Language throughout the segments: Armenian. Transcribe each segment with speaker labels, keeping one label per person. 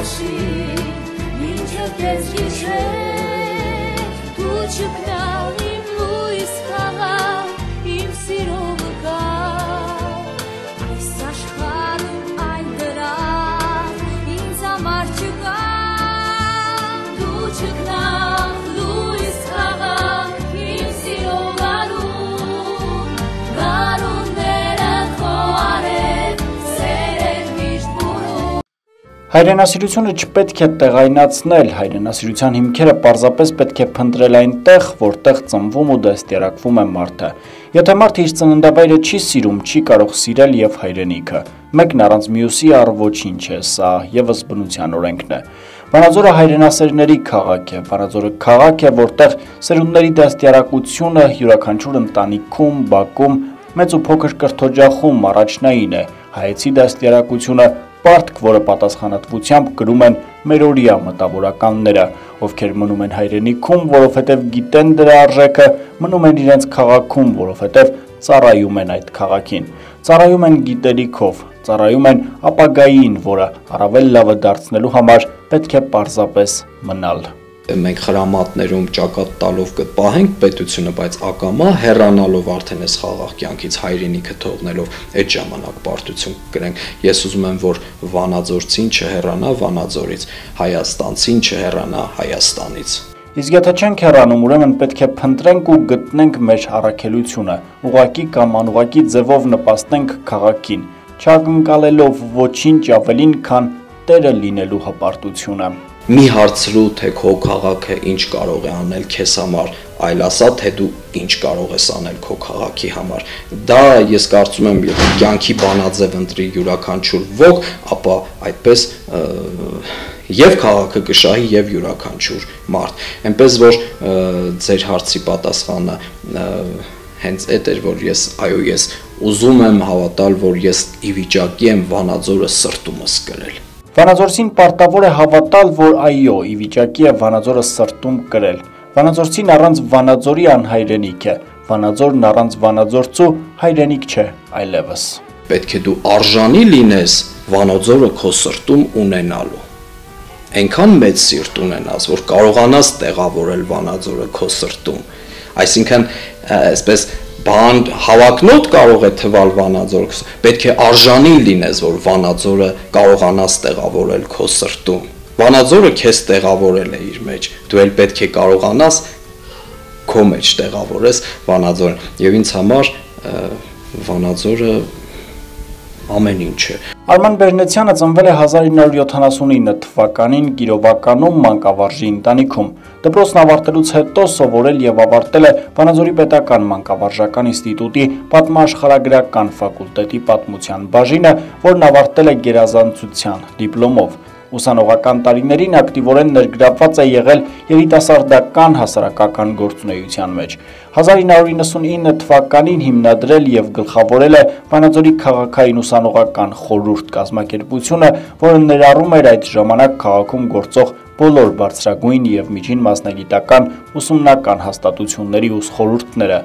Speaker 1: Հայրենասիրությունը չպետք է տեղայնացնել, հայրենասիրության հիմքերը պարզապես պետք է փնտրել այնտեղ, որտեղ ծնվում ու դաստիարակվում է մարդը։ Եթե մարդը իր ծննդավայրը չի սիրում, չի կարող սիրել եւ հայրենիքը։ Մեկն առանց մյուսի առ ոչինչ է, սա եւս բնության օրենքն է։ Վանաձորը հայրենասերների քաղաք է, Վանաձորը քաղաք է, որտեղ սերունդների դաստիարակությունը յուրաքանչյուր ընտանիքում, բակում, մեծ ու փոքր կրթօջախում առաջնային է, հայեցի դաստիարակությունը պարտք, որը պատասխանատվությամբ կրում են մերօրյա մտավորականները, ովքեր մնում են հայրենիքում, որովհետև գիտեն դրա արժեքը, մնում են իրենց քաղաքում, որովհետև ծառայում են այդ քաղաքին, ծառայում են գիտելիքով, ծառայում են ապագային, որը առավել լավը դարձնելու համար պետք է պարզապես մնալ։
Speaker 2: Մենք խրամատներում ճակատ տալով կպահենք պետությունը, բայց ակամա հեռանալով արդեն այս խաղաղ կյանքից հայրենիքը թողնելով այդ ժամանակ պարտություն կրենք։ Ես ուզում եմ, որ վանաձորցին չհեռանա Վանաձորից, հայաստանցին չհեռանա Հայաստանից։
Speaker 1: Իսկ եթե չենք հեռանում, ուրեմն պետք է փնտրենք ու գտնենք մեր առաքելությունը, ուղղակի կամ անուղղակի ձևով նպաստենք քաղաքին, չակնկալելով ոչինչ ավելին, քան տերը լինելու հպարտությունը։
Speaker 2: Մի հարցրու, թե քո քաղաքը ինչ կարող է անել քեզ համար, այլ ասա, թե դու ինչ կարող ես անել քո քաղաքի համար։ Դա ես կարծում եմ, եթե կյանքի բանաձև ընտրի յուրաքանչյուր ոք, ապա այդպես եւ քաղաքը կշահի եւ յուրաքանչյուր մարդ։ Այնպես որ ձեր հարցի պատասխանը հենց այդ էր, որ ես ուզում եմ հավատալ, որ ես ի վիճակի եմ Վանաձորը սրտումս կրել։
Speaker 1: Վանաձորցին պարտավոր է հավատալ, որ այո, ի վիճակի է Վանաձորը սրտում կրել։ Վանաձորցին առանց Վանաձորի անհայրենիք է, Վանաձորն առանց Վանաձորցու հայրենիք չէ այլևս։
Speaker 2: Պետք է դու արժանի լինես Վանաձորը քո սրտում ունենալու։ Այնքան մեծ սիրտ ունենաս, որ կարողանաս տեղավորել Վանաձորը քո սրտում։ Այսինքն, այսպես բան հավակնոտ կարող է թվալ Վանաձոր, պետք է արժանի լինես, որ Վանաձորը կարողանաս տեղավորել քո սրտում։ Վանաձորը քեզ տեղավորել է իր մեջ, դու էլ պետք է կարողանաս քո մեջ տեղավորես Վանաձորը։ Եվ ինձ համար Վանաձորը ամեն ինչ է։
Speaker 1: Արման Բերնեցյանը ծնվել է 1979 թվականին Կիրովականում մանկավարժի ընտանիքում։ Դպրոցն ավարտելուց հետո սովորել եւ ավարտել է Վանաձորի պետական մանկավարժական ինստիտուտի պատմաշխարհագրական ֆակուլտետի պատմության բաժինը, որն ավարտել է գերազանցության դիպլոմով։ Ուսանողական տարիներին ակտիվորեն ներգրավված է եղել երիտասարդական հասարակական գործունեության մեջ։ 1999 թվականին հիմնադրել եւ գլխավորել է Վանաձորի քաղաքային ուսանողական խորհուրդ կազմակերպությունը, որը ներառում էր այդ ժամանակ քաղաքում գործող բոլոր բարձրագույն եւ միջին մասնագիտական ուսումնական հաստատությունների խորհուրդները։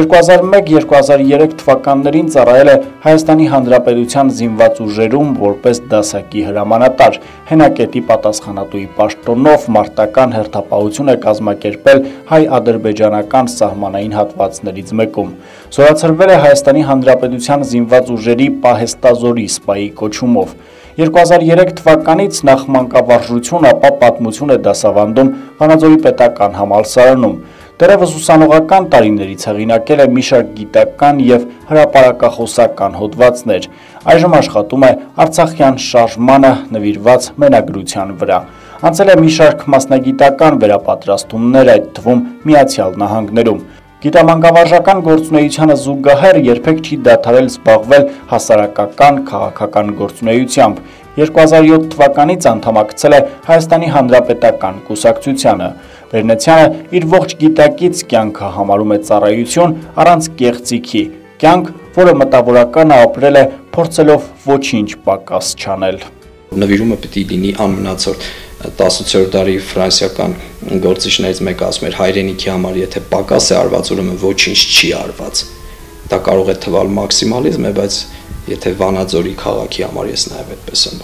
Speaker 1: 2001-2003 թվականներին ծառայել է Հայաստանի Հանրապետության զինված ուժերում որպես դասակի հրամանատար, հենակետի պատասխանատուի պաշտոնով մարտական հերթապահություն է կազմակերպել հայ-ադրբեջանական սահմանային հատվածներից մեկում։ Զորացրվել է Հայաստանի Հանրապետության զինված ուժերի պահեստազորի սպայի կոչումով։ 2003 թվականից նախ մանկավարժություն, ապա պատմություն է դասավանդում Վանաձորի պետական համալսարանում։ Դեռևս ուսանողական տարիներից հեղինակել է մի շարք գիտական եւ հրապարակախոսական հոդվածներ։ Այժմ աշխատում է Արցախյան շարժմանը նվիրված մենագրության վրա։ Անցել է մի շարք մասնագիտական վերապատրաստումներ, այդ թվում Միացյալ Նահանգներում։ Գիտամանկավարժական գործունեությանը զուգահեռ երբեք չի դադարել զբաղվել հասարակական, քաղաքական գործունեությամբ։ 2007 թվականից անդամակցել է Հայաստանի Հանրապետական կուսակցությանը։ Բերնեցյանը իր ողջ գիտակից կյանքը համարում է ծառայություն առանց կեղծիքի, կյանք, որը մտավորականը ապրել է փորձելով ոչինչ պակաս չանել։
Speaker 2: Նվիրումը պիտի լինի անմնացորդ 18-րդ դարի ֆրանսիական գործիչներից մեկը ասում էր հայրենիքի համար եթե պակաս է արված, ուրեմն ոչինչ չի արված։ Դա կարող է թվալ մաքսիմալիզմ է, բայց եթե Վանաձորի քաղաքի համար ես նաև այդպես եմ բանում։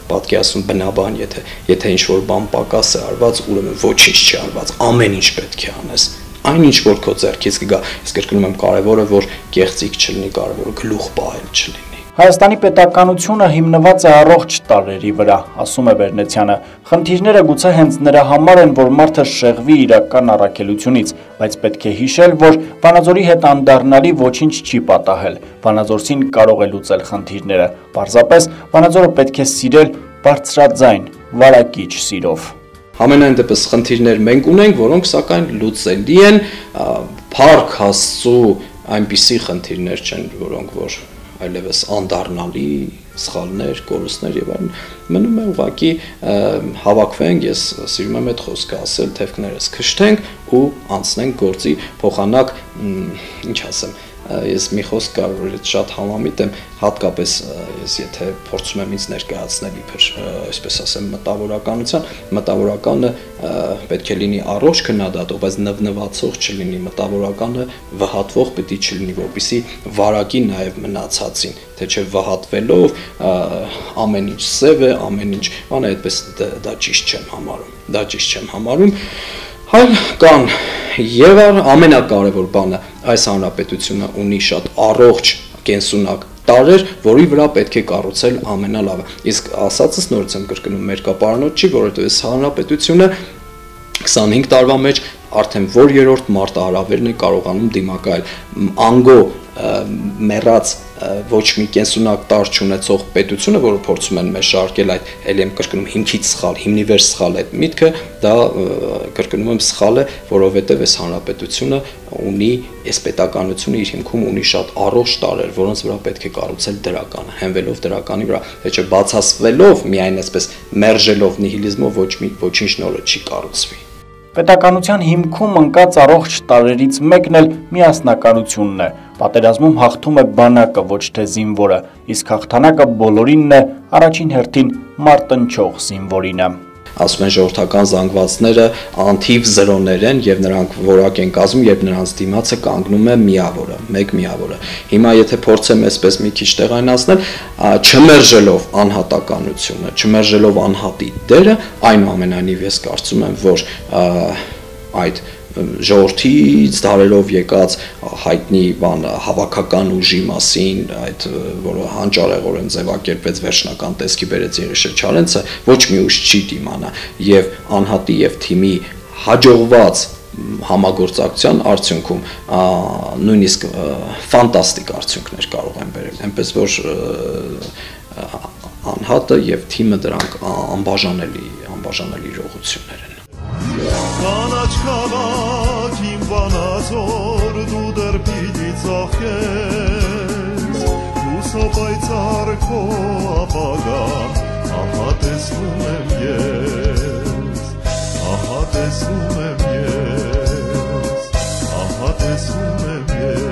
Speaker 2: պատկերացնում բնաբան, եթե ինչ-որ բան պակաս է արված, ուրեմն ոչինչ չի արված, ամեն ինչ պետք է անես։ Այն ինչ որ քո ձեռքից կգա, ես կրկնում եմ, կարևորը որ կեղծիք չլինի, կարևորը գլուխ պահել չլինի։
Speaker 1: Հայաստանի պետականությունը հիմնված է առողջ տարրերի վրա, ասում է Վերնեցյանը։ Խնդիրները գուցե հենց նրա համար են, որ մարդը շեղվի իրական առաքելությունից, բայց պետք է հիշել, որ Վանաձորի հետ անդառնալի ոչինչ չի պատահել։ Վանաձորցին կարող է լուծել խնդիրները։ Պարզապես Վանաձորը պետք է սիրել բարձրաձայն, վարակիչ սիրով։
Speaker 2: Ամենայն դեպս խնդիրներ մենք ունենք, որոնք սակայն լուծելի են, փառք Աստծու այնպիսի խնդիրներ չեն, որոնք որ այլևս անդառնալի սխալներ, կորուստներ եւ այլն, մնում է ուղղակի հավաքվենք, ես սիրում եմ այդ խոսքը ասել, թևքներս քշթենք ու անցնենք գործի փոխանակ, ինչ ասեմ, ես մի խոսք կարող եմ շատ համամիտ եմ, հատկապես ես եթե փորձում եմ ինձ ներկայացնել իբր, այսպես ասեմ, մտավորականը պետք է լինի առողջ քննադատող, բայց նվնվացող չլինի, մտավորականը վհատվող պետք է չլինի, որպեսզի վարակի նաև մնացածին, թե չէ վհատվելով ամեն ինչ սև է, ամեն ինչ բան է, այդպես դա ճիշտ չեմ համարում, Այլ կան եւ ամենակարևոր բանը այս հանրապետությունը ունի շատ առողջ կենսունակ տարրեր, որի վրա պետք է կառուցել ամենալավը։ Իսկ ասածս նորից եմ կրկնում, մերկապարանոց չի, որովհետեւ այս հանրապետությունը 25 տարվա մեջ արդեն որ երրորդ մարտահրավերն է կարողանում դիմակայել անգո մեռած ոչ մի կենսունակ տարր չունեցող պետությունը, որը փորձում են մեջարկել այդ ելի եմ կրկնում հիմքից սխալ, հիմնիվեր սխալ այդ միտքը, դա կրկնում եմ սխալ է, որովհետև այս հանրապետությունը ունի, այս պետականությունը իր հիմքում ունի շատ առողջ տարրեր, որոնց վրա պետք է կառուցել դրականը, հենվելով դրականի վրա, թե չէ բացասվելով, միայն այսպես մերժելով նիհիլիզմով ոչինչ նորը չի կառուցվի։
Speaker 1: Պետականության հիմքում ընկած առողջ տարրերից մեկն էլ միասնականությունն է։ Պատերազմում հաղթում է բանակը, ոչ թե զինվորը, իսկ հաղթանակը բոլորինն է, առաջին հերթին մարտնչող զինվորինը։
Speaker 2: Ասում են ժողովրդական զանգվածները անթիվ զրոներ են եւ նրանք որակ են կազմում, երբ նրանց դիմացը կանգնում է միավորը, մեկ միավորը։ Հիմա եթե փորձեմ այսպես մի քիչ տեղայնացնել, չմերժելով անհատականությունը, չմերժելով անհատի դերը, այնուամենայնիվ ես կարծում եմ, որ այդ ժողովրդից դարերով եկած հայտնի բան հավաքական ուժի մասին, այդ որը հանճարեղորեն ձևակերպեց վերջնական տեսքի բերեց Երիշե Չարենցը, ոչ մի ուժ չի դիմանա եւ անհատի եւ թիմի հաջողված համագործակցության արդյունքում նույնիսկ ֆանտաստիկ արդյունքներ կարող են բերել, այնպես որ անհատը եւ թիմը դրանք անբաժանելի իրողություններ են։
Speaker 3: Կանաչ քաղաք իմ Վանաձոր դու դեռ պիտի ծախես լուսապայծառ քո ապագան ահա տեսնում եմ ես ահա տեսնում եմ ես ահա տեսնում եմ ես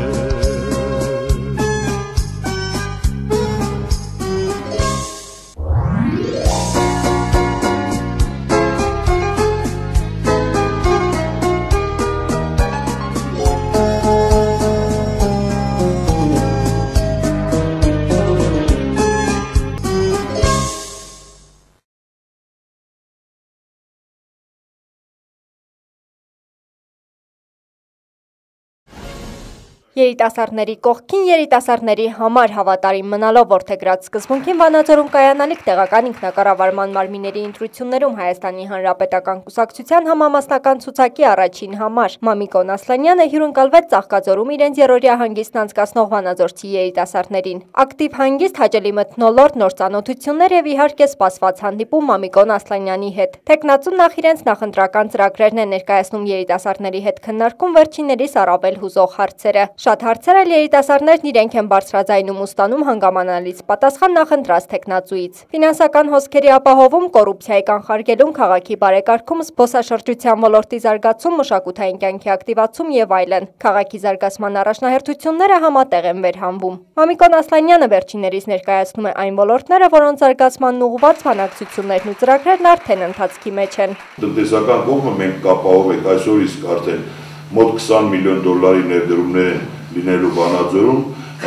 Speaker 4: Երիտասարդների կողքին երիտասարդների համար հավատարիմ մնալով որդեգրած սկզբունքին Վանաձորում կայանալիք տեղական ինքնակառավարման մարմինների ընտրություններում Հայաստանի Հանրապետական Կուսակցության համամասնական ցուցակի առաջին համար Մամիկոն Ասլանյանը հյուրընկալվեց Ծաղկաձորում իրենց երրորդյա հանգիստն անցկացնող վանաձորցի երիտասարդներին։ Ակտիվ հանգիստ, հաճելի մթնոլորտ, նոր ծանոթություններ եւ իհարկե սպասված հանդիպում Մամիկոն Ասլանյանի հետ։ Տեխնացուն նախ իրենց նախընտրական ծրագրերն է ներկայացնում երիտասարդների հետ քննարկում վերջիններիս առավել հուզող հարցերը։ Շատ հարցեր էլ երիտասարդներն իրենք են բարձրաձայնում ու ստանում հանգամանալից պատասխան նախընտրած տեխնացուից։ Ֆինանսական հոսքերի ապահովում, կոռուպցիայի կանխարգելում, քաղաքի բարեկարգում, զբոսաշրջության ոլորտի զարգացում, մշակութային կյանքի ակտիվացում եւ այլն։ Քաղաքի զարգացման առաջնահերթությունները համատեղ են վերհանվում։ Մամիկոն Ասլանյանը վերջիններիս ներկայացնում է այն ոլորտները, որոնց զարգացմանն ուղղված բանակցություններն ու ծրագրերն արդեն ընթացքի մեջ են։
Speaker 3: Տնտեսական կողմը մենք կապահովենք այսօր իսկ արդեն մոտ $20 միլիոն ներդրումներ են լինելու Վանաձորում,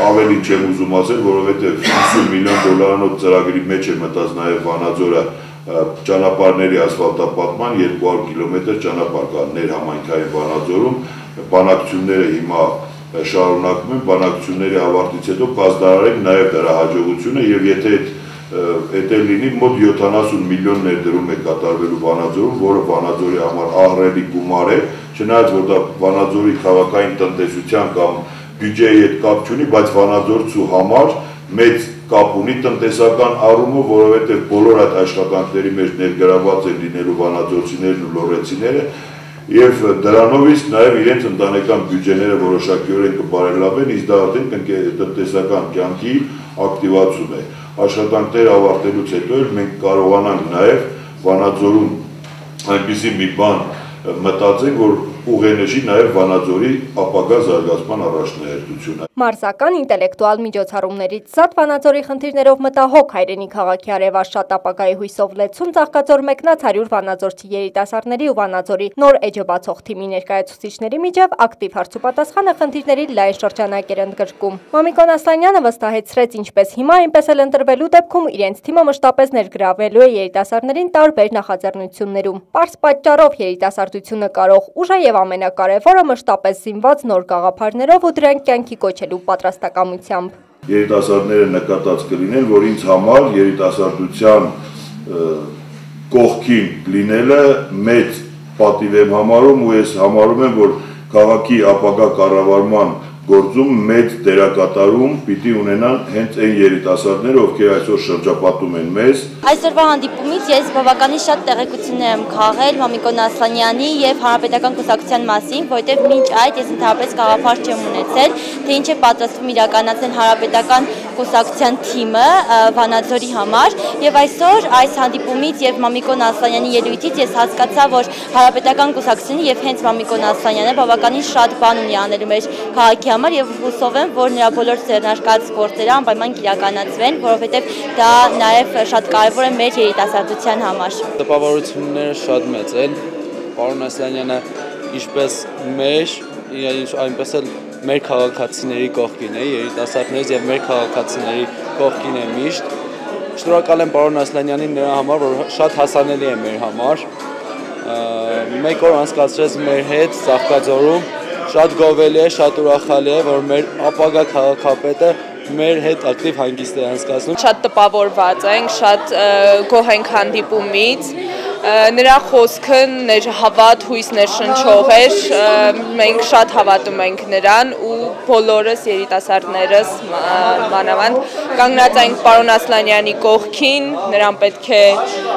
Speaker 3: ավելին չեմ ուզում ասել, որովհետև 50 միլիոն դոլարանոց ծրագրի մեջ է մտած նաև Վանաձորը ճանապարհների ասֆալտապատման 200 կիլոմետր ճանապարհ կա ներհամայնքային Վանաձորում, բանակցությունները հիմա շարունակվում են, բանակցությունների ավարտից հետո կազդարարենք նաև դրա հաջողությունը եւ եթե այդ լինի մոտ 70 միլիոն ներդրում է կատարվելու Վանաձորում, որը Վանաձորի համար ահռելի գումար է, չնայած որ դա Վանաձորի քաղաքային տնտեսության կամ բյուջեի հետ կապ չունի, բայց Վանաձորցու համար մեծ կապ ունի տնտեսական առումով, որովհետև բոլոր այդ աշխատանքների մեջ ներգրավված են լինելու վանաձորցիներն ու լոռեցիները եւ դրանով իսկ նաեւ իրենց ընտանեկան բյուջեները որոշակիորեն կբարելավեն, իսկ դա արդեն տնտեսական կյանքի ակտիվացում է։ Աշխատանքները ավարտելուց հետո էլ մենք կարողանանք նաեւ Վանաձորում այնպիսի մի բան մտածենք, որ ուղենեշի նաև Վանաձորի ապագա զարգացման առաջնահերթությունը։
Speaker 4: Մարզական ինտելեկտուալ միջոցառումներից զատ Վանաձորի խնդիրներով մտահոգ հայրենի քաղաքի արևաշատ ապագայի հույսով լեցուն Ծաղկաձոր մեկնած 100 վանաձորցի երիտասարդների ու Վանաձորի նոր էջը բացող թիմի ներկայացուցիչների միջև ակտիվ հարցուպատասխանը խնդիրների լայն շրջանակ էր ընդգրկում։ Մամիկոն Ասլանյանը վստահեցրեց ինչպես հիմա, այնպես էլ ընտրվելու դեպքում իրենց թիմը մշտապես ներգրավելու է երիտասարդներին տարբեր նախաձեռնություններում։ Պարզ պատճառով երիտասարդությունը կարող ուժ է եւ ամենակարևորը մշտապես զինված նոր գաղափարներով ու դրանք կյանքի կոչելու պատրաստակամությամբ։
Speaker 3: Երիտասարդները նկատած կլինեն, որ ինձ համար երիտասարդության կողքին լինելը մեծ պատիվ եմ համարում ու ես համարում եմ, որ քաղաքի ապագա կառավարման գործում մեծ դերակատարում պիտի ունենան հենց այն երիտասարդները, ովքեր այսօր շրջապատում են մեզ։
Speaker 5: Այսօրվա հանդիպումից ես բավականին շատ տեղեկություններ եմ քաղել Մամիկոն Ասլանյանի եւ Հանրապետական կուսակցության մասին, որովհետեւ մինչ այդ ես ընդհանրապես գաղափար չեմ ունեցել, թե ինչ է պատրաստվում իրականացնել Հանրապետական կուսակցության թիմը Վանաձորի համար եւ այսօր այս հանդիպումից եւ Մամիկոն Ասլանյանի ելույթից ես հասկացա, որ Հանրապետական կուսակցությունը եւ հենց Մամիկոն Ասլանյանը բավականին շատ բան ունի անելու մեր քաղաքի համար եւ հուսով եմ, որ նրա բոլոր ձեռնարկած գործերը անպայման կիրականացվեն, որովհետեւ դա նաեւ շատ կարևոր է մեր երիտասարդության համար։
Speaker 6: Տպավորությունները շատ մեծ են։ Պարոն Ասլանյանը ինչպես մեր, այնպես էլ մեր քաղաքացիների կողքին է, երիտասարդներից եւ մեր քաղաքացիների կողքին է միշտ։ Շնորհակալ եմ պարոն Ասլանյանին նրա համար, որ շատ հասանելի է մեր համար։ Մեկ օր անցկացրեց մեր հետ Ծաղկաձորում, շատ գովելի է, շատ ուրախալի է, որ մեր ապագա քաղաքապետը մեր հետ ակտիվ հանգիստ է անցկացնում։
Speaker 7: Շատ տպավորված ենք, շատ գոհ ենք հանդիպումից։ Նրա խոսքը հավատ հույս ներշնչող էր, մենք շատ հավատում ենք նրան ու բոլորս երիտասարդներս մանավանդ կանգնած ենք պարոն Ասլանյանի կողքին, նրան պետք է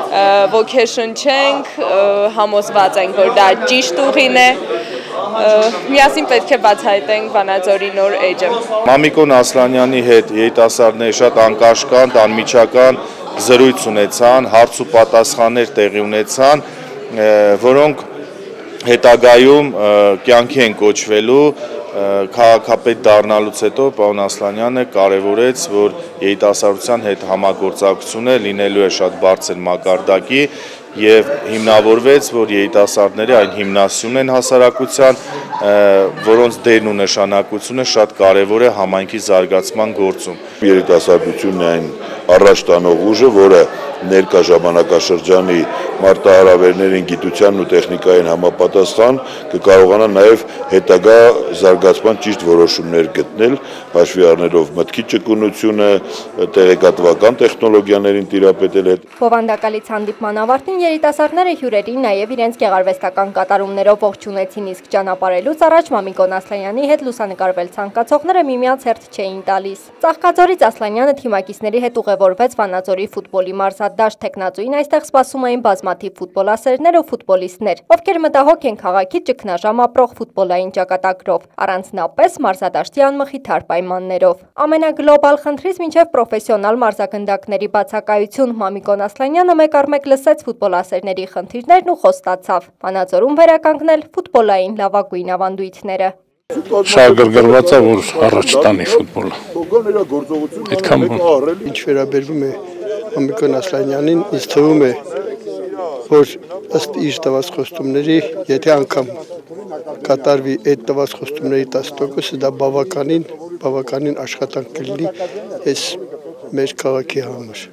Speaker 7: ոգեշնչենք, համոզված ենք, որ դա ճիշտ ուղին է, միասին պետք է բացահայտենք Վանաձորի նոր էջը։
Speaker 3: Մամիկոն Ասլանյանի հետ երիտասարդները շատ անկաշկանդ, անմիջական զրույց ունեցան, հարց ու պատասխաններ տեղի ունեցան, որոնք հետագայում կյանքի են կոչվելու։ Քաղաքապետ դառնալուց հետո պարոն Ասլանյանը կարևորեց, որ երիտասարդության հետ համագործակցությունը լինելու է շատ բարձր մակարդակի եւ հիմնավորվեց, որ երիտասարդները այն հիմնասյունն են հասարակության, որոնց դերն ու նշանակությունը շատ կարևոր է համայնքի զարգացման գործում։ Երիտասարդությունն է այն առաջ տանող ուժը, որը ներկա ժամանակաշրջանի մարտահրավերներին գիտությանն ու տեխնիկային համապատասխան կկարողանա նաև հետագա զարգացման ճիշտ որոշումներ գտնել, հաշվի առնելով մտքի ճկունությունը, տեղեկատվական տեխնոլոգիաներին տիրապետել հետ։
Speaker 4: Բովանդակալից հանդիպման ավարտին երիտասարդները հյուրերին նաև իրենց գեղարվեստական կատարումներով ողջունեցին, իսկ ճանապարհելուց առաջ Մամիկոն Ասլանյանի հետ լուսանկարվել ցանկացողները միմյանց հերթ չէին տալիս։ Ծաղկաձորից Ասլանյանը թիմակիցների հետ ուղևորվեց Վանաձորի ֆուտբոլի մարզադաշտ, տեխնացուին այստեղ սպասում էին բազմաթիվ ֆուտբոլասերներ ու ֆուտբոլիստներ, ովքեր մտահոգ են քաղաքի ճգնաժամ ապրող ֆուտբոլային ճակատագրով, առանձնապես մարզադաշտի անմխիթար պայմաններով։ Ամենագլոբալ խնդրից մինչև պրոֆեսիոնալ մարզագնդակների բացակայություն Մամիկոն Ասլանյանը մեկ առ մեկ լսեց ֆուտբոլասերների խնդիրներն ու խոստացավ Վանաձորում վերականգնել ֆուտբոլային լավագույն ավանդույթները։
Speaker 8: Շահագրգռված է, որ առաջ տանի ֆուտբոլը։ Այդքան բան։
Speaker 9: Ինչ վերաբերվում է Մամիկոն Ասլանյանին, ինձ թվում է, որ ըստ իր տված խոստումների, եթե անգամ կատարվի այդ տված խոստումների 10%, դա բավականին բավականին աշխատանք կլինի այս մեր քաղաքի համար։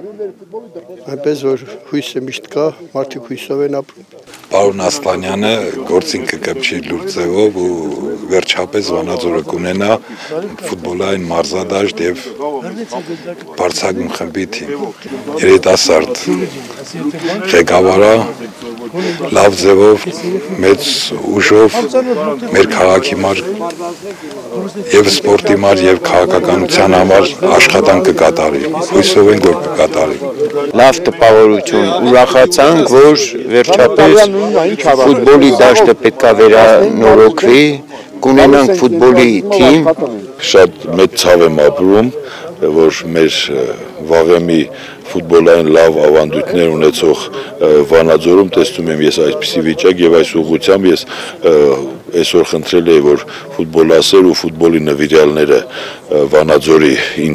Speaker 9: Այնպես որ հույսը միշտ կա, մարդիկ հույսով են ապրում։
Speaker 10: Պարոն Ասլանյանը գործին կկպչի լուր ձևով ու վերջապես Վանաձորը կունենա ֆուտբոլային մարզադաշտ եւ բարձրագույն խմբի թիմ։ Երիտասարդ ղեկավարը լավ ձևով, մեծ ուժով մեր քաղաքի համար եւ սպորտի համար եւ քաղաքականության համար աշխատանք կկատարի։ Հույսով ենք որ կկատարի։
Speaker 11: Լավ տպավորություն, ուրախացանք, որ վերջապես ֆուտբոլի դաշտը պետք է վերանորոգվի, կունենանք ֆուտբոլի թիմ։
Speaker 3: Շատ մեծ ցավ եմ ապրում, որ մեր վաղեմի ֆուտբոլային լավ ավանդույթներ ունեցող Վանաձորում տեսնում եմ ես այսպիսի վիճակ եւ այս ուղղությամբ ես այսօր խնդրել եմ որ ֆուտբոլասեր ու ֆուտբոլի նվիրյալները Վանաձորի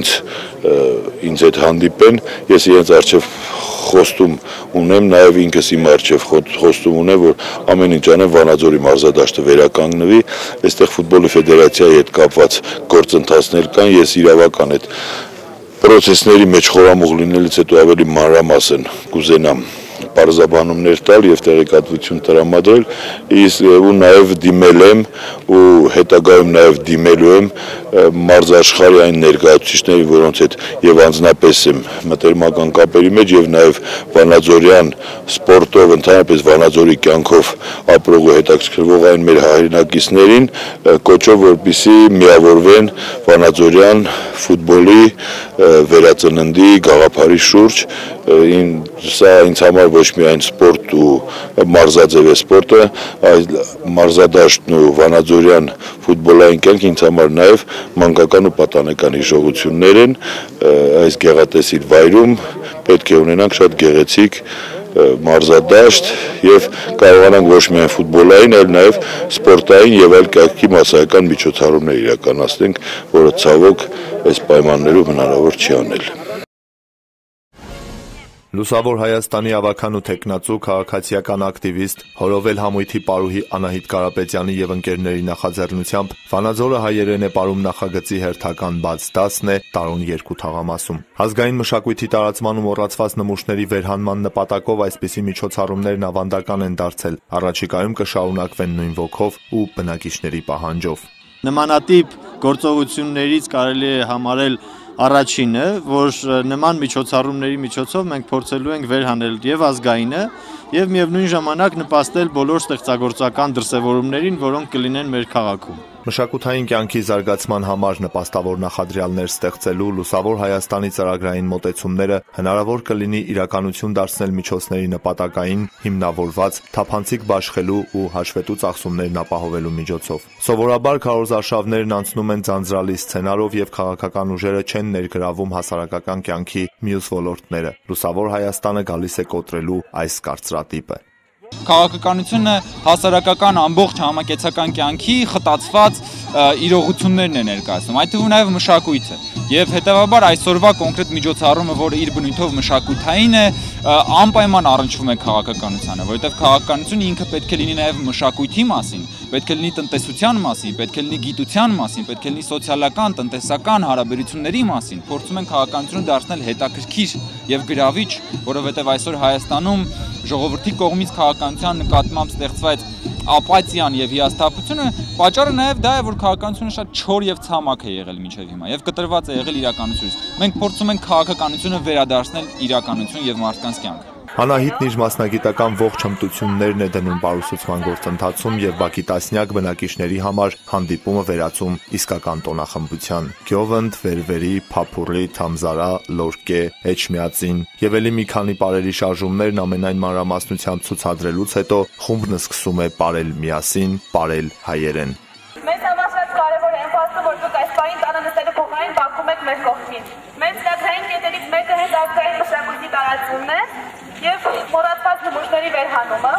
Speaker 3: ինձ հետ հանդիպեն, ես իրենց արժեվ խոստում ունեմ, նաև ինքս իմ արժեվ խոստում ունեմ, որ ամեն ինչ անեմ Վանաձորի մարզադաշտը վերականգնվի, այստեղ ֆուտբոլի ֆեդերացիայի հետ կապված գործընթացներ կան, ես իրավական այդ պրոցեսների մեջ խորամուղ լինելուց հետո ավելի մանրամասն կուզենամ պարզաբանումներ տալ եւ տեղեկատվություն տրամադրել, ու նաեւ դիմել եմ ու հետագայում նաեւ դիմելու եմ մարզաշխարհի այն ներկայացուցիչներին, որոնց հետ եւ անձնապես եմ մտերմական կապերի մեջ եւ նաեւ Վանաձորյան սպորտով, ընդհանրապես Վանաձորի կյանքով ապրող ու հետաքրքրվող այն մեր հայրենակիցներին կոչով, որպեսզի միավորվեն Վանաձորյան ֆուտբոլի վերածննդի գաղափարի շուրջ, սա ինձ համար ոչ միայն սպորտ ու մարզաձև է սպորտը, այլ մարզադաշտն ու Վանաձորյան ֆուտբոլային կյանք ինձ համար նաև մանկական ու պատանեկան հիշողություններ են, այս գեղատեսիլ վայրում պետք է ունենանք շատ գեղեցիկ մարզադաշտ եւ կարողանանք ոչ միայն ֆուտբոլային, այլ նաեւ սպորտային եւ այլ կարգի մասսայական միջոցառումներ իրականացնենք, որը ցավոք այս պայմաններում հնարավոր չի անել։
Speaker 12: Լուսավոր Հայաստանի ավագան ու թեկնածու քաղաքացիական ակտիվիստ Հորովել համույթի պարուհի Անահիտ Կարապետյանի եւ ընկերների նախաձեռնությամբ Վանաձորը հայերեն է պարում նախագծի հերթական բաց դասն է տարուն 2 թաղամասում։ Ազգային մշակույթի տարածման ու մոռացված նմուշների վերհանման նպատակով այսպիսի միջոցառումներն ավանդական են դարձել, առաջիկայում կշարունակվեն նույն ոգով ու բնակիչների պահանջով։
Speaker 13: Նմանատիպ գործողություններից կարելի է համարել առաջինը, որ նման միջոցառումների միջոցով մենք փորձելու ենք վերհանել եւ ազգայինը եւ միևնույն ժամանակ նպաստել բոլոր ստեղծագործական դրսեւորումներին, որոնք կլինեն մեր քաղաքում։
Speaker 12: Մշակութային կյանքի զարգացման համար նպաստավոր նախադրյալներ ստեղծելու Լուսավոր Հայաստանի ծրագրային մոտեցումները հնարավոր կլինի իրականություն դարձնել միջոցների նպատակային հիմնավորված թափանցիկ բաշխելու ու հաշվետու ծախսումներն ապահովելու միջոցով։ Սովորաբար քարոզարշավներն անցնում են ձանձրալի սցենարով եւ քաղաքական ուժերը չեն ներգրավում հասարակական կյանքի մյուս ոլորտները։ Լուսավոր Հայաստանը գալիս է կոտրելու այս կարծրատիպը։
Speaker 14: Քաղաքականությունը հասարակական ամբողջ համակեցական կյանքի խտացված իրողություններն է ներկայացնում, այդ թվում նաև մշակույթը։ Եվ հետևաբար այսօրվա կոնկրետ միջոցառումը, որը իր բնույթով մշակութային է, անպայման առնչվում է քաղաքականությանը, որովհետև քաղաքականությունը ինքը պետք է լինի նաև մշակույթի մասին, պետք է լինի տնտեսության մասին, պետք է լինի գիտության մասին, պետք է լինի սոցիալական, տնտեսական հարաբերությունների մասին։ Փորձում են քաղաքականությունը դարձնել հետաքրքիր եւ գրավիչ, որովհետև այսօր Հայաստանում ժողովրդի կողմից քաղաքականության նկատմամբ ստեղծված ապաթիան եւ հիասթափությունը պատճառը նաեւ դա է, որ քաղաքականությունը շատ չոր եւ ցամաք է եղել մինչեւ հիմա եւ կտրված է եղել իրականությունից։ Մենք փորձում ենք քաղաքականությունը վերադարձնել իրականություն եւ մարդկանց կյանք։
Speaker 12: Անահիտն իր մասնագիտական ողջ հմտություններն է դնում պարուսուցման գործընթացում եւ Բաքի տասնյակ բնակիչների համար հանդիպումը վերածում իսկական տոնախմբության։ Գյովընդ, Վերվերի, Փափուռի, Թամզարա, Լորկե, Էջմիածին եւ ելի մի քանի պարերի շարժումներն ամենայն մանրամասնությամբ ցուցադրելուց հետո խումբն սկսում է պարել միասին, պարել հայերեն։
Speaker 15: Մեզ համար շատ կարևոր է այն փաստը, որ դուք այս պահին տանը նստելու փոխարեն բախվում եք մեր կողքին։ Մեր ծրագրային կետերից մեկը հենց ազգային մշակույթի տարածումն է եւ մոռացված նմուշների վերհանումը։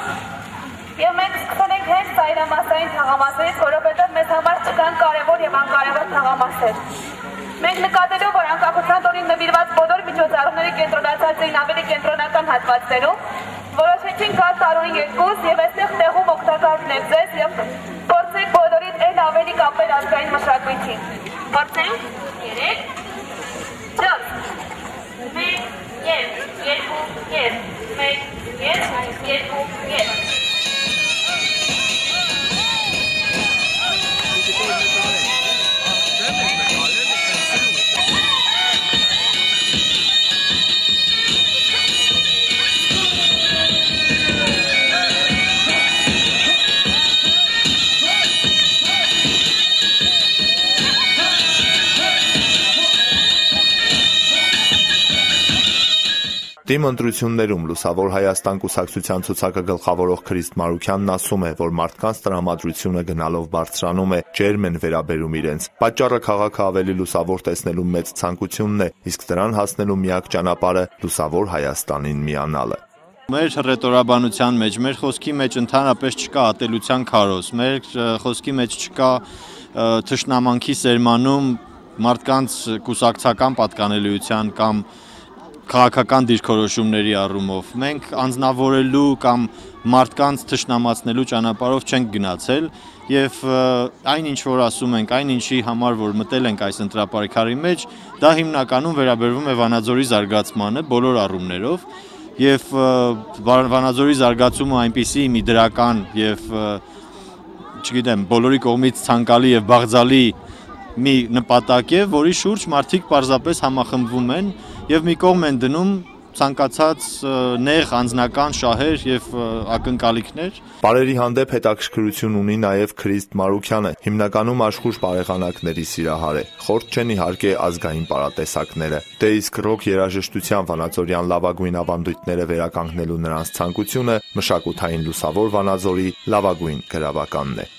Speaker 15: Եվ մենք սկսել ենք հենց ծայրամասային թաղամասերից, որովհետեւ մեզ համար չկան կարևոր եւ անկարևոր թաղամասեր։ Մենք նկատելով, որ անկախության տոնին նվիրված բոլոր միջոցառումները կենտրոնացած էին ավելի կենտրոնական հատվածներում, որոշեցինք գալ տարուին 2 եւ այստեղ տեղում օգտակար լինել ձեզ եւ փորձենք բոլորին այն ավելի կապել ազգային մշակույթին։ Փորձենք 3 4 1 եւ 2 եւ 1 եւ 2 եւ
Speaker 12: Թիմ ընտրություններում Լուսավոր Հայաստան կուսակցության ցուցակը գլխավորող Քրիստ Մարուքյանն ասում է, որ մարդկանց տրամադրությունը գնալով բարձրանում է, ջերմ են վերաբերում իրենց։ Պատճառը քաղաքը ավելի լուսավոր տեսնելու մեծ ցանկությունն է, իսկ դրան հասնելու միակ ճանապարհը Լուսավոր Հայաստանին միանալը։
Speaker 13: Մեր հռետորաբանության մեջ, մեր խոսքի մեջ ընդհանրապես չկա ատելության քարոզ, մեր խոսքի մեջ չկա թշնամանքի սերմանում մարդկանց կուսակցական պատկանելիության կամ քաղաքական դիրքորոշումների առումով։ Մենք անձնավորելու կամ մարդկանց թշնամացնելու ճանապարհով չենք գնացել եւ այն ինչ որ ասում ենք, այն ինչի համար որ մտել ենք այս ընտրապարքարի մեջ, դա հիմնականում վերաբերվում է Վանաձորի զարգացմանը բոլոր առումներով եւ Վանաձորի զարգացումը այնպիսի մի դրական եւ չգիտեմ, բոլորի կողմից ցանկալի եւ բաղձալի մի նպատակ է, որի շուրջ մարդիկ պարզապես համախմբվում են եւ մի կողմ են դնում ցանկացած նեղ անձնական շահեր եւ ակնկալիքներ։
Speaker 12: Բարերի հանդեպ հետաքրքրություն ունի նաեւ Քրիստ Մարուքյանը, հիմնականում աշխուժ բարեղանակների սիրահար է։ Խորտ չեն իհարկե ազգային պարատեսակները։ Դե իսկ ռոք երաժշտության վանաձորյան լավագույն ավանդույթները վերականգնելու նրանց ցանկությունը մշակութային Լուսավոր Վանաձորի լավագույն գրավականն է։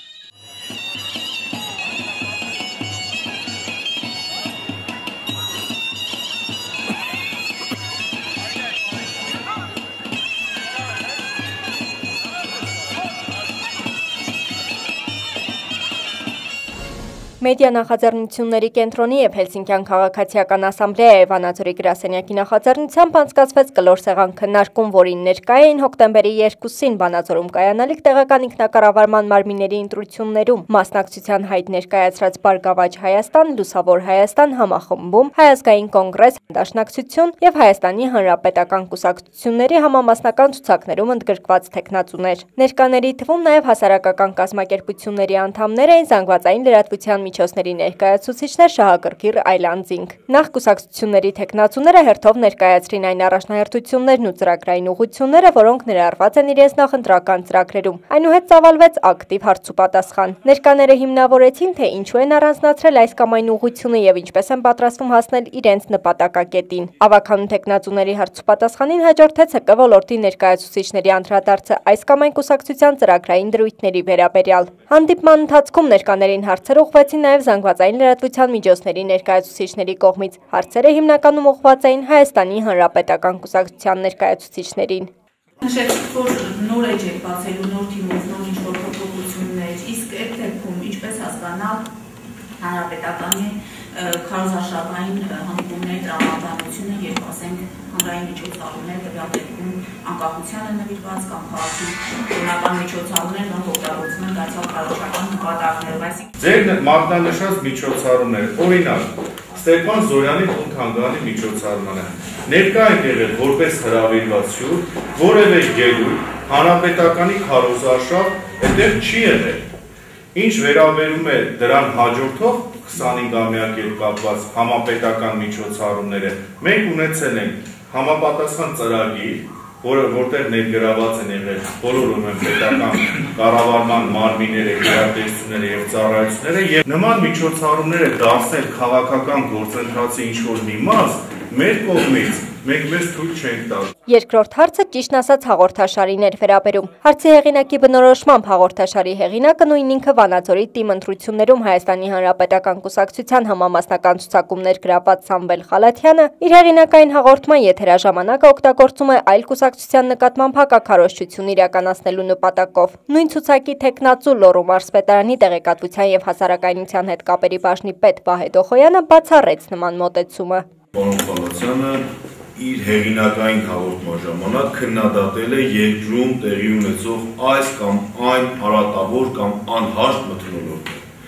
Speaker 4: Մեդիա նախաձեռնությունների կենտրոնի եւ Հելսինկյան քաղաքացիական ասամբլեայի Վանաձորի գրասենյակի նախաձեռնությամբ անցկացվեց կլոր սեղան քննարկում, որին ներկայ էին հոկտեմբերի 2-ին Վանաձորում կայանալիք տեղական ինքնակառավարման մարմինների ընտրություններում մասնակցության հայտ ներկայացրած Բարգավաճ Հայաստան, Լուսավոր Հայաստան համախմբում, Հայ ազգային կոնգրես, Դաշնակցություն եւ Հայաստանի Հանրապետական կուսակցությունների համամասնական ցուցակներում ընդգրկված տեխնացուներ։ Ներկաների թվում նաեւ հասարակական կազմակերպությունների անդամներ էին, զանգվածային լրատվության միջոցների ներկայացուցիչներ, շահագրգիռ այլանդզինգ։ Նախ կուսակցությունների տեխնացուները հերթով ներկայացրին այն առաջնահերթություններն ու ծրագրային ուղղությունները, որոնք ներառված են իրենց նախընտրական ծրագրերում։ Այնուհետ ծավալվեց ակտիվ հարցուպատասխան։ Ներկաները հիմնավորեցին, թե ինչու են առանձնացրել այս կամ այն ուղղությունը եւ ինչպես են պատրաստվում հասնել իրենց նպատակակետին։ Ավագանու տեխնացուների հարցուպատասխանին հաջորդեց ՀԿ ոլորտի ներկայացուցիչների անդրադարձը այս կամ այն կուսակցության ծրագրային դրույթների վերաբերյալ։ Հանդիպման ընթացքում ներկաներին հարցեր ուղղվեցին նաև զանգվածային լրատվության միջոցների ներկայացուցիչների կողմից։ Հարցերը հիմնականում ուղղված էին Հայաստանի Հանրապետական կուսակցության ներկայացուցիչներին։
Speaker 16: Նշեցիք, որ նոր էջ եք բացելու, նոր թիմով, նոր ինչ-որ փոփոխություններ, իսկ այդ դեպքում ինչպես հասկանալ Հանրապետականի քարոզարշավային հանդիպումների տրամադրությունը, երբ ասենք հանրային միջոցառումներ տվյալ դեպքում անկախությանը նվիրված կամ քաղաքի տոնական միջոցառումներ, որոնք օգտագործվում են դարձյալ քարոզարշավային նպատակներով։
Speaker 17: Ձեր մատնանշած միջոցառումներ, օրինակ, Ստեփան Զորյանի տուն-թանգարանի միջոցառմանը ներկա եք եղել որպես հրավիրված հյուր, որևէ ելույթ, հանրապետականի քարոզարշավ այդտեղ չի եղել։ Ինչ վերաբերում է դրան հաջորդող 25-ամյակի հետ կապված համապետական միջոցառումները, մենք ունեցել ենք համապատասխան ծրագիր, որտեղ ներգրաված են եղել բոլոր պետական կառավարման մարմինները, գերատեսչությունները եւ ծառայությունները, եւ նման միջոցառումները դարձնել քաղաքական գործընթացի ինչ-որ մի մաս, մեր կողմից մենք մեզ թույլ չենք տալ։
Speaker 4: Երկրորդ հարցը ճիշտ ասած հաղորդաշարին էր վերաբերում։ Հարցի հեղինակի բնորոշմամբ հաղորդաշարի հեղինակը նույն ինքը Վանաձորի թիմ ընտրություններում Հայաստանի Հանրապետական կուսակցության համամասնական ցուցակում ներգրաված Սամվել Խալաթյանը իր հեղինակային հաղորդման եթերաժամանակը օգտագործում է այլ կուսակցության նկատմամբ հակաքարոզչություն իրականացնելու նպատակով։ Նույն ցուցակի տեխնացու Լոռու մարզպետարանի տեղեկատվության եւ հասարակայնության հետ կապերի բաժնի պետ Վահե Դոխոյանը բացառեց նման մոտեցումը։
Speaker 3: Պարոն Խալաթյանը իր հեղինակային հաղորդման ժամանակ քննադատել է երկրում տեղի ունեցող այս կամ այն հարատավոր կամ անհաշտ մթնոլորտներ։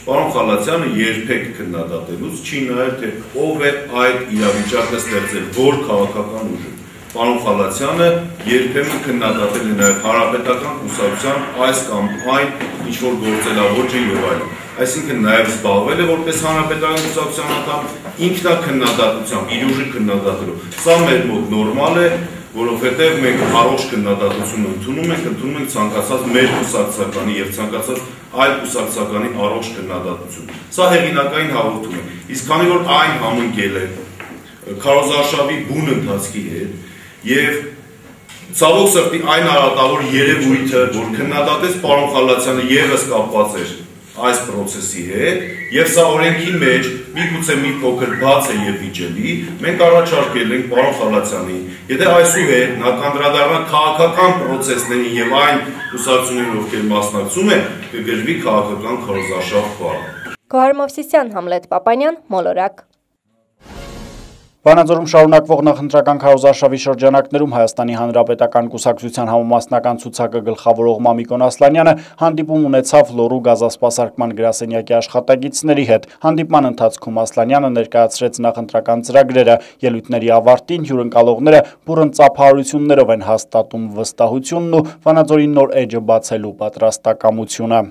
Speaker 3: Պարոն Խալացյանը երբեք քննադատելուց չի նայել, թե ով է այդ իրավիճակը ստեղծել, որ քաղաքական ուժը։ Պարոն Խալացյանը երբեմն քննադատել է նաև հանրապետական կուսակցության այս կամ այն ինչ-որ գործելավոճը եւ այլն։ Այսինքն նաև զբաղվել է որպես հանրապետական կուսակցության անդամ ինքնակննադատությամբ, իր ուժը քննադատելով։ Սա մեր մոտ նորմալ է, որովհետև մենք առողջ քննադատություն ընդունում ենք ցանկացած մեր կուսակցականի եւ ցանկացած այլ կուսակցականի առողջ քննադատություն։ Սա հեղինակային հաղորդում է։ Իսկ քանի որ այն համընկել է քարոզարշավի բուն ընթացքի հետ եւ ցավոք սրտի այն արատավոր երևույթը, որ քննադատեց պարոն Խալացյանը եւս կապված էր այս process-ի հետ եւ սա օրենքի մեջ միգուցե մի փոքր բաց է եւ վիճելի, մենք առաջարկել ենք պարոն Խալացյանին, եթե այսուհետ նա կանդրադառնա քաղաքական process-ներին եւ այն կուսակցություններին, ովքեր մասնակցում են, կգրվի քաղաքական քարոզարշավ բառ։
Speaker 4: Գոհար Մովսիսյան, Համլետ Պապանյան, Մոլորակ։
Speaker 1: Վանաձորում շարունակվող նախընտրական քարոզարշավի շրջանակներում Հայաստանի Հանրապետական կուսակցության համամասնական ցուցակը գլխավորող Մամիկոն Ասլանյանը հանդիպում ունեցավ Լոռու գազասպասարկման գրասենյակի աշխատակիցների հետ։ Հանդիպման ընթացքում Ասլանյանը ներկայացրեց նախընտրական ծրագրերը։ Ելույթների ավարտին հյուրընկալողները բուռն ծափահարություններով են հաստատում վստահությունն ու Վանաձորի նոր էջը բացելու պատրաստակամությունը։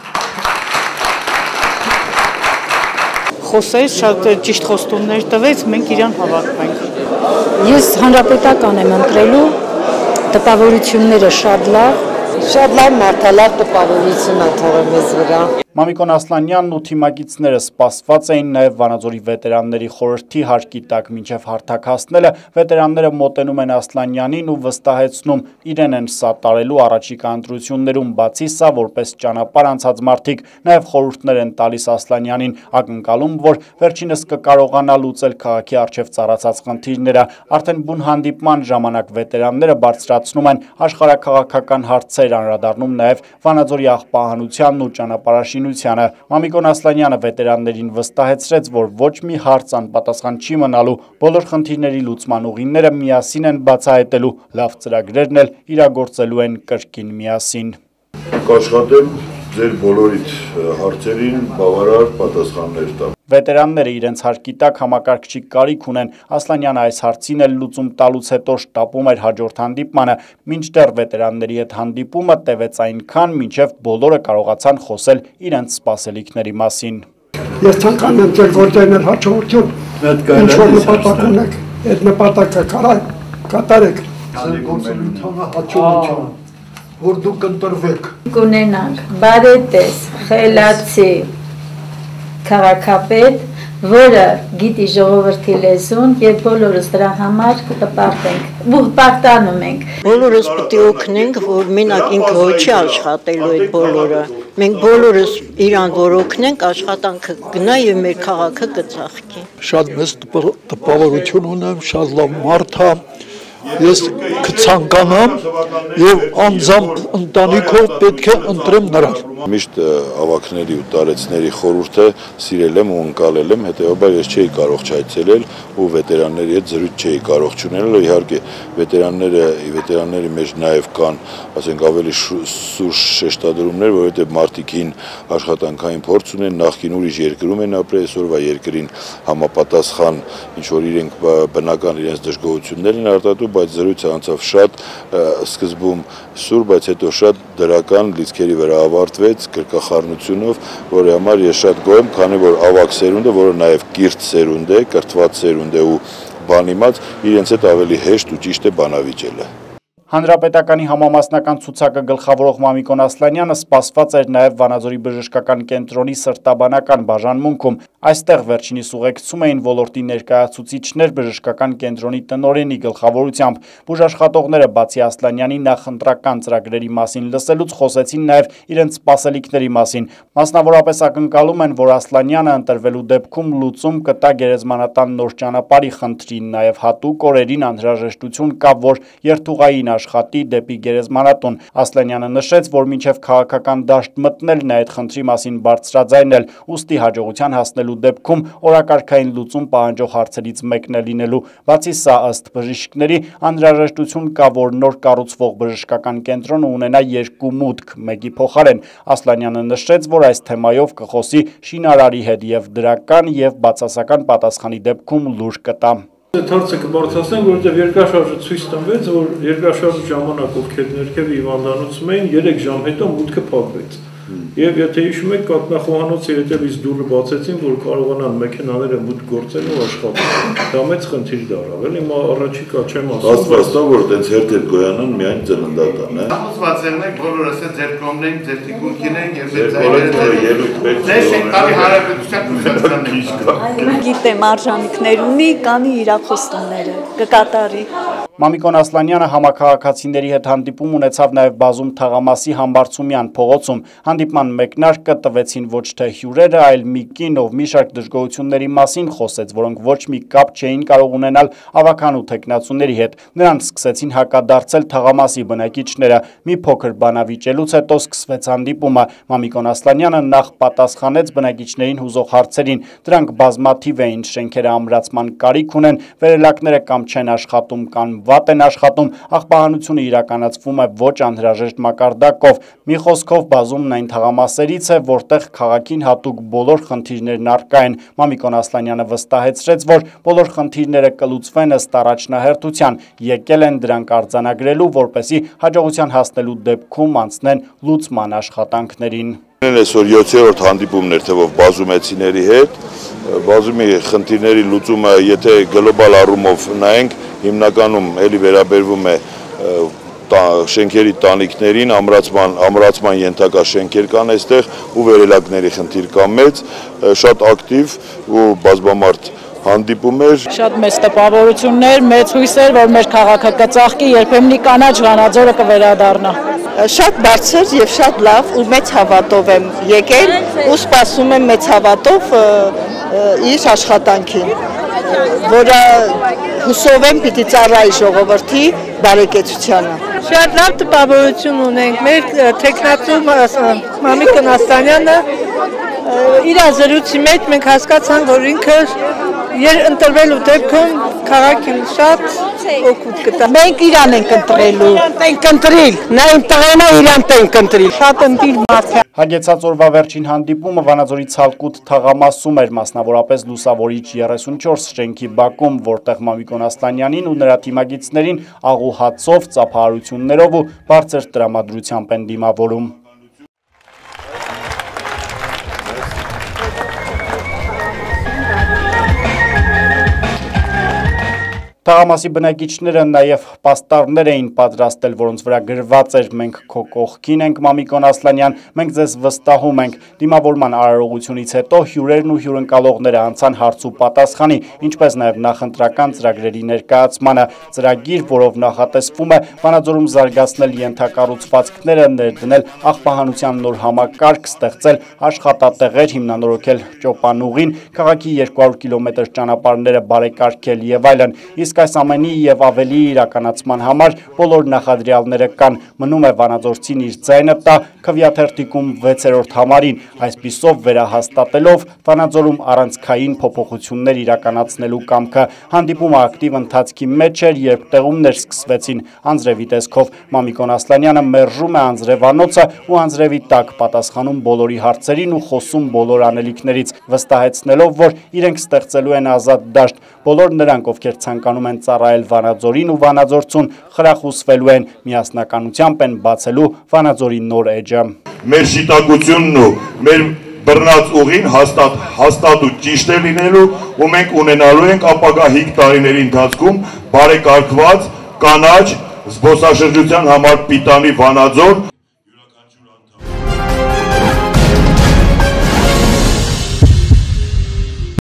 Speaker 18: Խոսեց, շատ ճիշտ խոստումներ տվեց, մենք իրան հավատվենք։ Ես հանրապետական եմ ընտրելու, տպավորությունները շատ լավ մարդալավ տպավորություն է թողել մեզ վրա։
Speaker 1: Մամիկոն Ասլանյանն ու թիմակիցները սպասված էին նաև Վանաձորի վետերանների խորհրդի հարկի տակ մինչև հարթակ հասնելը, վետերանները մոտենում են Ասլանյանին ու վստահեցնում իրեն են սատարելու առաջիկա ընտրություններում, բացի սա որպես ճանապարհ անցած մարդիկ նաև խորհուրդներ են տալիս Ասլանյանին, ակնկալում, որ վերջինս կկարողանա լուծել քաղաքի առջև ծառացած խնդիրները, արդեն բուն հանդիպման ժամանակ վետերանները բարձրացնում են աշխարհաքաղաքական հարցեր, անդրադառնում նաև Վանաձորի աղբահանությանն ու ճանապարհաշինությանը։ Մամիկոն Ասլանյանը վետերաններին վստահեցրեց, որ ոչ մի հարց անպատասխան չի մնալու, բոլոր խնդիրների լուծման ուղիները միասին են բացահայտելու, լավ ծրագրերն էլ իրագործելու են կրկին միասին։
Speaker 3: Կաշխատեմ ձեր բոլորիդ հարցերին բավարար պատասխաններ տամ։
Speaker 1: Վետերանները իրենց հարկի տակ համակարգչի կարիք ունեն, Ասլանյանը այս հարցին էլ լուծում տալուց հետո շտապում էր հաջորդ հանդիպմանը, մինչդեռ վետերանների հետ հանդիպումը տևեց այնքան, մինչև բոլորը կարողացան խոսել իրենց սպասելիքների մասին։
Speaker 9: Ես ցանկանում եմ ձեր գործերն հաջողություն, ինչ որ նպատակ ունեք, այդ նպատակը կատարեք։ Հաջողություն, որ դուք ընտրվեք։
Speaker 19: Կունենանք բարետես, խելացի քաղաքապետ, որը գիտի ժողովրդի լեզուն եւ բոլորս դրա համար կպարտենք ու պարտանում ենք։
Speaker 20: Բոլորս պետք է օգնենք, որ մենակ ինքը ոչ աշխատելու այդ բոլորը։ Մենք բոլորս իրան որ օգնենք, աշխատանքը գնա եւ մեր քաղաքը կծաղկի։
Speaker 8: Շատ մեծ տպավորություն ունեմ, շատ լավ մարդ է։ Ես կցանկանամ եւ անձամբ ընտանիքով պետք է ընտրեմ նրան։
Speaker 3: Միշտ ավակների ու տարեցների խորհուրդը սիրել եմ ու ընկալել եմ, հետեւաբար ես չէի կարող չայցելել ու վետերանների հետ զրույց չէի կարող չունենալ, իհարկե վետերանների մեջ նաև կան, ասենք ավելի սուր շեշտադրումներ, որովհետեւ մարդիկին աշխատանքային փորձ ունեն, նախկին ուրիշ երկրում են ապրել, այսօրվա երկրին համապատասխան ինչ որ իրենք բնական իրենց դժգոհություններ են արտադրում, բայց զրույցը անցավ շատ սկզբում սուր, բայց հետո շատ դրական լիցքերի վրա ավարտվեց գրկախառնությունով, որի համար ես շատ գոհ եմ, քանի որ ավակ սերունդը, որը նաև կիրթ սերունդ է, կրթված սերունդ է ու բանիմաց, իրենց հետ ավելի հեշտ ու ճիշտ է բանավիճելը։
Speaker 1: Հանրապետականի համամասնական ցուցակը գլխավորող Մամիկոն Ասլանյանը սպասված էր նաև Վանաձորի բժշկական կենտրոնի սրտաբանական բաժանմունքում։ Այստեղ վերջինիս ուղեկցում էին ոլորտի ներկայացուցիչներ բժշկական կենտրոնի տնօրենի գլխավորությամբ։ Բուժաշխատողները բացի Ասլանյանի նախընտրական ծրագրերի մասին լսելուց խոսեցին նաև իրենց սպասելիքների մասին։ Մասնավորապես ակնկալում են, որ Ասլանյանը ընտրվելու դեպքում լուծում կտա գերեզմանատան նոր ճանապարհի խնդրին, նաև հատուկ օրերին անհրաժեշտություն կա, որ երթուղային աշխատի դեպի գերեզմանատուն։ Ասլանյանը նշեց, որ մինչև քաղաքական դաշտ մտնելն է այդ խնդրի մասին բարձրաձայնել, ուստի հաջողության հասնելու դեպքում օրակարգային լուծում պահանջող հարցերից մեկն է լինելու։ Բացի սա, ըստ բժիշկների, անհրաժեշտություն կա, որ նոր կառուցվող բժշկական կենտրոնը ունենա երկու մուտք, մեկի փոխարեն։ Ասլանյանը նշեց, որ այս թեմայով կխոսի շինարարի հետ եւ դրական եւ բացասական պատասխանի դեպքում լուր կտա։
Speaker 21: Այդ հարցը կբարձրացնենք, որովհետև երկրաշարժը ցույց տվեց, որ երկրաշարժի ժամանակ ովքեր ներքև հիվանդանոցում էին, 3 ժամ հետո մուտքը փակվեց։ Եվ եթե հիշում եք, կաթնախոհանոցի հետևից դուռը բացեցին, որ կարողանան մեքենաները մուտք գործել ու աշխատել։ Դա մեծ խնդիր դարավ, էլի հիմա առաջիկա չեմ ասում։
Speaker 3: Աստվածա, որ այդպես հերթեր գոյանան միայն ծննդատան, է։
Speaker 22: Համոզված եք, բոլորս է ձեր կողմն են, ձեր թիկունքին են եւ
Speaker 18: Գիտեմ արժանինքներ ունի, կանի իր խոստումները, կկատարի։
Speaker 1: Մամիկոն Ասլանյանը համակարգացիների հետ հանդիպում ունեցավ նաև Բազում Թաղամասի Համբարձումյան փողոցում։ Հանդիպման մեկնարկը տվեցին ոչ թե հյուրերը, այլ մի կին, ով մի շարք դժգոհությունների մասին խոսեց, որոնք ոչ մի կապ չէին կարող ունենալ ավականու թեկնածուների հետ։ Նրանց սկսեցին հակադարձել Թաղամասի բնակիչները։ Մի փոքր բանավիճելուց հետո սկսվեց հանդիպումը։ Մամիկոն Ասլանյանը նախ պատասխանեց բնակիչներին հուզող հարցերին։ Դրանք բազմաթիվ էին, շենքերը ամրացման կարիք ունեն, վերելակները կամ չեն աշխատում, կամ վատ են աշխատում, աղբահանությունը իրականացվում է ոչ անհրաժեշտ մակարդակով։ Մի խոսքով Բազումն այն թաղամասերից է, որտեղ քաղաքին հատուկ բոլոր խնդիրներն առկա են։ Մամիկոն Ասլանյանը վստահեցրեց, որ բոլոր խնդիրները կլուծվեն ըստ առաջնահերթության, եկել են դրանք արձանագրելու, որպեսզի հաջողության հասնելու դեպքում անցնեն լուծման աշխատանքներին։
Speaker 3: Այսօր 7-րդ հանդիպումն էր թվով բազումեցիների հետ։ Բազումի խնդիրների լուծումը, եթե գլոբալ առումով նայենք, հիմնականում էլի վերաբերվում է շենքերի տանիքներին, ամրացման ենթակա շենքեր կան այստեղ ու վերելակների խնդիր կա մեծ, շատ ակտիվ ու բազմամարդ հանդիպում էր։
Speaker 18: Շատ մեծ տպավորություններ, մեծ հույսեր, որ մեր քաղաքը կծաղկի, երբեմնի կանաչ Վանաձորը կվերադառնա։
Speaker 20: Շատ բարձր եւ շատ լավ ու մեծ հավատով եմ եկել ու սպասում եմ մեծ հավատով իր աշխատանքին, որը հուսով եմ պիտի ծառայի ժողովրդի բարեկեցությանը։
Speaker 23: Շատ լավ տպավորություն ունենք, մեր թեկնածու Մամիկոն Ասլանյանը իր զրույցի մեջ մենք հասկացանք, որ ինքը ընտրվելու դեպքում քաղաքին շատ օգուտ կտա։
Speaker 18: Մենք իրան ենք ընտրելու, ենք ընտրիլ, նա իմ տղեն է, իրան ենք ընտրիլ, շատ ընտիր մարդ է։
Speaker 1: Հագեցած օրվա վերջին հանդիպումը Վանաձորի Ցալկուտ թաղամասում էր, մասնավորապես Լուսավորիչ 34 շենքի բակում, որտեղ Մամիկոն Ասլանյանին ու նրա թիմագիծներին աղուհացով, ծափահարություններով ու բարձր տրամադրությամբ են դիմավորում։ Թաղամասի բնակիչները նաև պաստառներ էին պատրաստել, որոնց վրա գրված էր «Մենք քո կողքին ենք, Մամիկոն Ասլանյան, մենք ձեզ վստահում ենք»։ Դիմավորման արարողությունից հետո հյուրերն ու հյուրընկալողները անցան հարց ու պատասխանի, ինչպես նաև նախընտրական ծրագրերի ներկայացմանը։ Ծրագիր, որով նախատեսվում է Վանաձորում զարգացնել ենթակառուցվածքները, ներդնել աղբահանության նոր համակարգ, ստեղծել աշխատատեղեր, հիմնանորոգել ճոպանուղին, քաղաքի 200 կիլոմետր ճանապարհները բարեկարգել եւ այլն։ Իսկ այս ամենի եւ ավելի իրականացման համար բոլոր նախադրյալները կան։ Մնում է վանաձորցին իր ձայնը տա քվեաթերթիկում 6-րդ համարին, այսպիսով վերահաստատելով Վանաձորում առանցքային փոփոխություններ իրականացնելու կամքը։ Հանդիպումը ակտիվ ընթացքի մեջ էր, երբ տեղումներ սկսվեցին անձրևի տեսքով։ Մամիկոն Ասլանյանը մերժում է անձրևանոցը ու անձրևի տակ պատասխանում բոլորի հարցերին ու խոսում բոլոր անելիքներից, վստահեցնելով, որ իրենք ստեղծելու են ազատ դաշտ։ Բոլոր նրանք, ովքեր ցանկանում են ծառայել Վանաձորին ու Վանաձորցուն, խրախուսվելու են, միասնականությամբ են բացելու Վանաձորի նոր էջը։
Speaker 3: Մեր շիտակությունն ու մեր բռնած ուղին հաստատ ու ճիշտ է լինելու ու մենք ունենալու ենք ապագա 5 տարիների ընթացքում բարեկարգված կանաչ զբոսաշրջության համար պիտանի Վանաձոր,